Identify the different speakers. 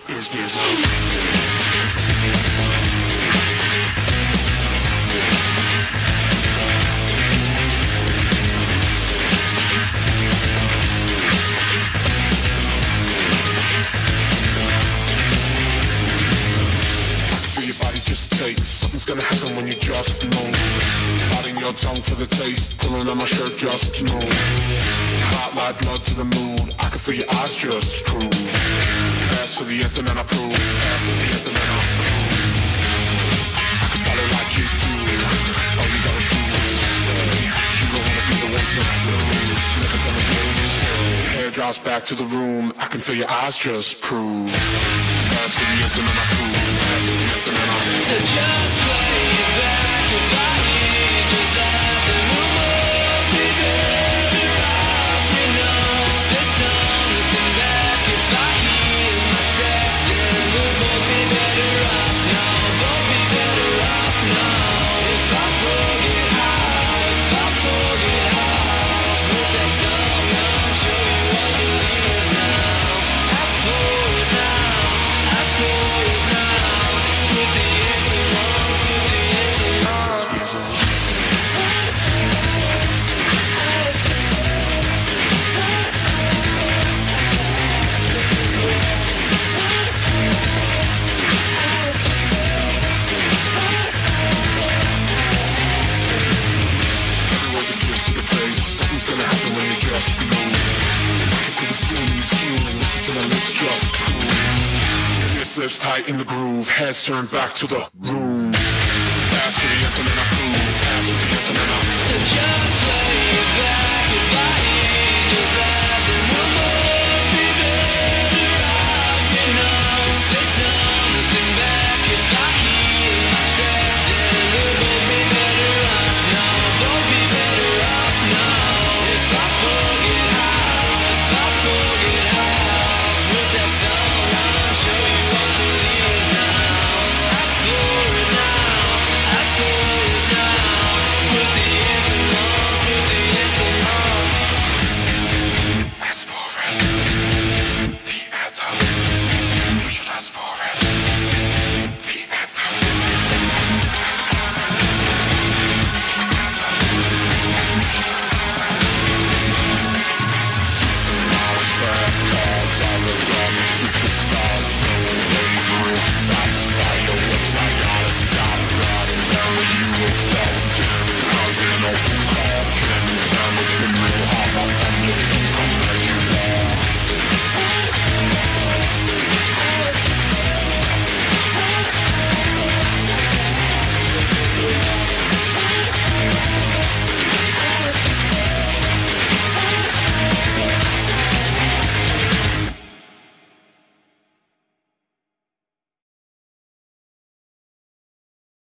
Speaker 1: is Gizzo. Just take, something's gonna happen when you just move. Biting your tongue for the taste, pulling on my shirt, just move. Hot like blood to the mood, I can feel your eyes just prove. Ask for the anthem and I prove. Ask for the anthem and I prove. I can follow like you do. All you gotta do is say, you don't wanna be the one to lose. Never gonna hear you say. Hair drops back to the room, I can feel your eyes just prove. Ask for the anthem and I prove. Ask for the anthem and I prove.
Speaker 2: So just play it back if I hear, just let the rumors be better off, you know. Just say something back if I hear my track, then we'll both be better off now, both be better off now. If I forget how, put that song on, show you what it is now. Ask for it now, ask for it now, put the anthem on, put the anthem on.
Speaker 1: Everyone's a kid to the base, something's gonna happen when you just move. I can feel the skin in your skin, listen to my lips just prove. Wrist lips tight in the groove, heads turned back to the room.